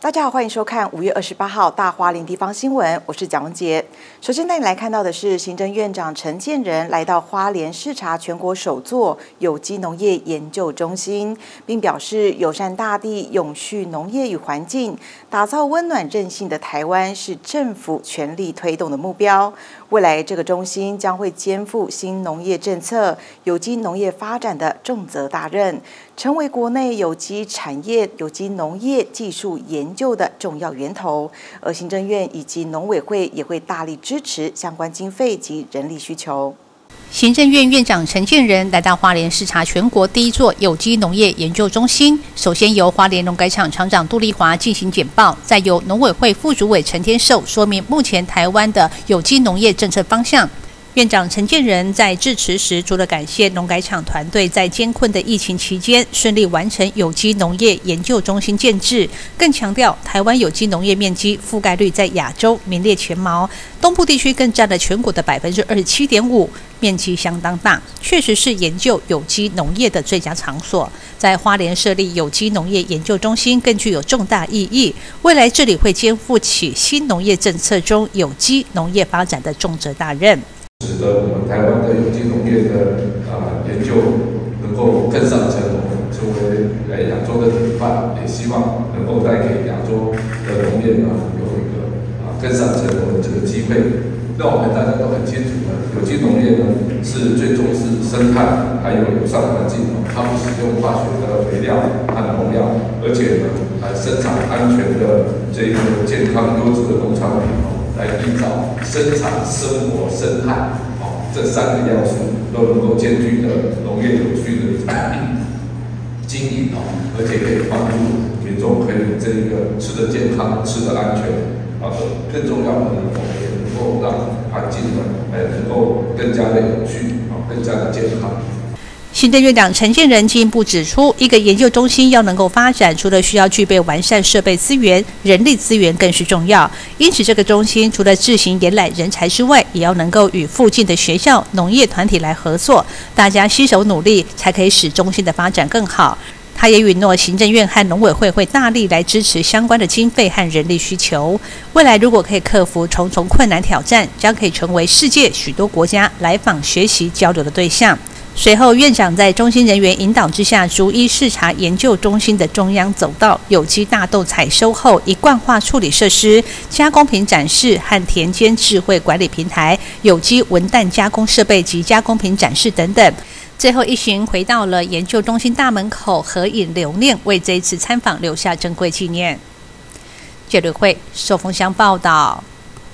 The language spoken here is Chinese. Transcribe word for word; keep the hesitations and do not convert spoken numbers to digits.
大家好，欢迎收看五月二十八号大花莲地方新闻，我是蒋文杰。首先带你来看到的是，行政院长陈建仁来到花莲视察全国首座有机农业研究中心，并表示友善大地、永续农业与环境，打造温暖韧性的台湾是政府全力推动的目标。未来这个中心将会肩负新农业政策、有机农业发展的重责大任，成为国内有机产业、有机农业技术研究的重要源头。而行政院以及农委会也会大力支持相关经费及人力需求。 行政院院长陈建仁来到花莲视察全国第一座有机农业研究中心，首先由花莲农改场厂长杜丽华进行简报，再由农委会副主委陈天寿说明目前台湾的有机农业政策方向。院长陈建仁在致辞时，除了感谢农改场团队在艰困的疫情期间顺利完成有机农业研究中心建制，更强调台湾有机农业面积覆盖率在亚洲名列前茅，东部地区更占了全国的百分之二十七点五，面积相当大，确实是研究有机农业的最佳场所。在花莲设立有机农业研究中心更具有重大意义，未来这里会肩负起新农业政策中有机农业发展的重责大任。 使得我们台湾的有机农业的啊、呃、研究能够更上层楼，成为呃亚洲的典范，也希望能够带给亚洲的农业呢有一个啊、呃、更上层楼的这个机会。那我们大家都很清楚的，有机农业呢是最重视生态还有友善环境，它不使用化学的肥料和农药，而且呢还生产安全的这个健康优质的农产品。来依照生产、生活、生态，哦，这三个要素都能够兼具的农业有序的经营哦，而且可以帮助民众可以这个吃得健康、吃得安全，啊，更重要的呢，我们也能够让环境呢，哎，能够更加的有序，啊，更加的健康。 行政院长陈建仁进一步指出，一个研究中心要能够发展，除了需要具备完善设备资源，人力资源更是重要。因此，这个中心除了自行延揽人才之外，也要能够与附近的学校、农业团体来合作，大家携手努力，才可以使中心的发展更好。他也允诺，行政院和农委会会大力来支持相关的经费和人力需求。未来如果可以克服重重困难挑战，将可以成为世界许多国家来访学习交流的对象。随后，院长在中心人员引导之下，逐一视察研究中心的中央走道、有机大豆采收后一贯化处理设施、加工品展示和田间智慧管理平台、有机文旦加工设备及加工品展示等等。最后一行回到了研究中心大门口合影留念，为这一次参访留下珍贵纪念。记者会受风箱报道。